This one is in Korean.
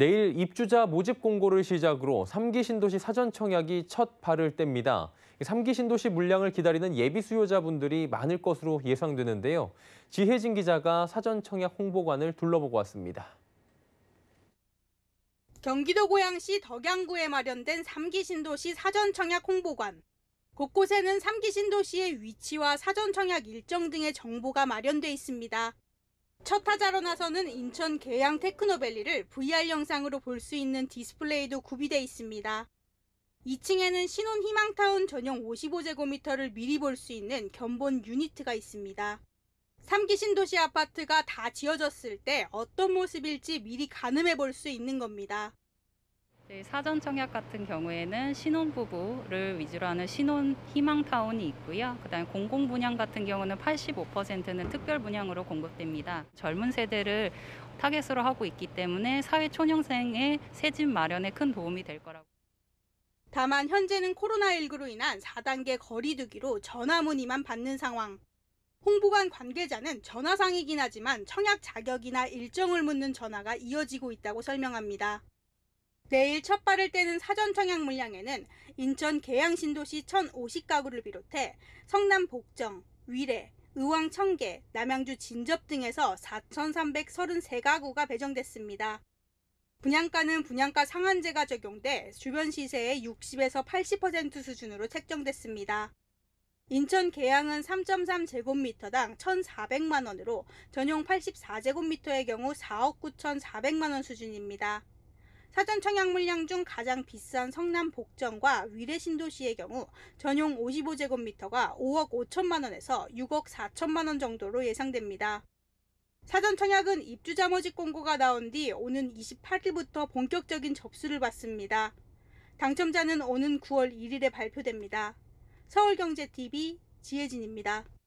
내일 입주자 모집 공고를 시작으로 3기 신도시 사전 청약이 첫 발을 뗍니다. 3기 신도시 물량을 기다리는 예비 수요자분들이 많을 것으로 예상되는데요. 지혜진 기자가 사전 청약 홍보관을 둘러보고 왔습니다. 경기도 고양시 덕양구에 마련된 3기 신도시 사전 청약 홍보관. 곳곳에는 3기 신도시의 위치와 사전 청약 일정 등의 정보가 마련돼 있습니다. 첫 타자로 나서는 인천 계양 테크노밸리를 VR 영상으로 볼 수 있는 디스플레이도 구비돼 있습니다. 2층에는 신혼 희망타운 전용 55제곱미터를 미리 볼 수 있는 견본 유니트가 있습니다. 3기 신도시 아파트가 다 지어졌을 때 어떤 모습일지 미리 가늠해 볼 수 있는 겁니다. 사전 청약 같은 경우에는 신혼부부를 위주로 하는 신혼 희망타운이 있고요. 그다음에 공공 분양 같은 경우는 85%는 특별 분양으로 공급됩니다. 젊은 세대를 타겟으로 하고 있기 때문에 사회 초년생의 새집 마련에 큰 도움이 될 거라고. 다만 현재는 코로나19로 인한 4단계 거리 두기로 전화 문의만 받는 상황. 홍보관 관계자는 전화상이긴 하지만 청약 자격이나 일정을 묻는 전화가 이어지고 있다고 설명합니다. 내일 첫 발을 떼는 사전 청약 물량에는 인천 계양 신도시 1,050가구를 비롯해 성남 복정, 위례, 의왕 청계, 남양주 진접 등에서 4,333가구가 배정됐습니다. 분양가는 분양가 상한제가 적용돼 주변 시세의 60에서 80% 수준으로 책정됐습니다. 인천 계양은 3.3제곱미터당 1,400만 원으로 전용 84제곱미터의 경우 4억 9,400만 원 수준입니다. 사전 청약 물량 중 가장 비싼 성남 복정과 위례 신도시의 경우 전용 55제곱미터가 5억 5천만 원에서 6억 4천만 원 정도로 예상됩니다. 사전 청약은 입주자 모집 공고가 나온 뒤 오는 28일부터 본격적인 접수를 받습니다. 당첨자는 오는 9월 1일에 발표됩니다. 서울경제TV 지혜진입니다.